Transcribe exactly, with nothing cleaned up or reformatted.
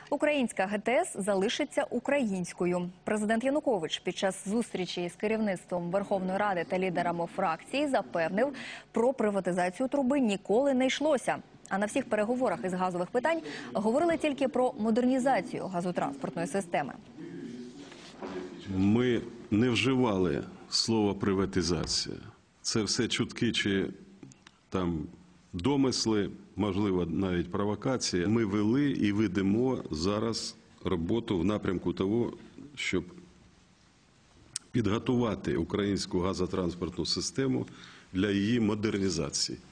Українська ГТС залишиться українською. Президент Янукович під час зустрічі з керівництвом Верховної Ради та лідерами фракції запевнив, про приватизацію труби ніколи не йшлося. А на всіх переговорах із газових питань говорили тільки про модернізацію газотранспортної системи. Ми не вживали слово «приватизація». Це все чутки чи там домисли, можливо, навіть провокації. Ми вели і ведемо зараз роботу в напрямку того, щоб підготувати українську газотранспортну систему для її модернізації.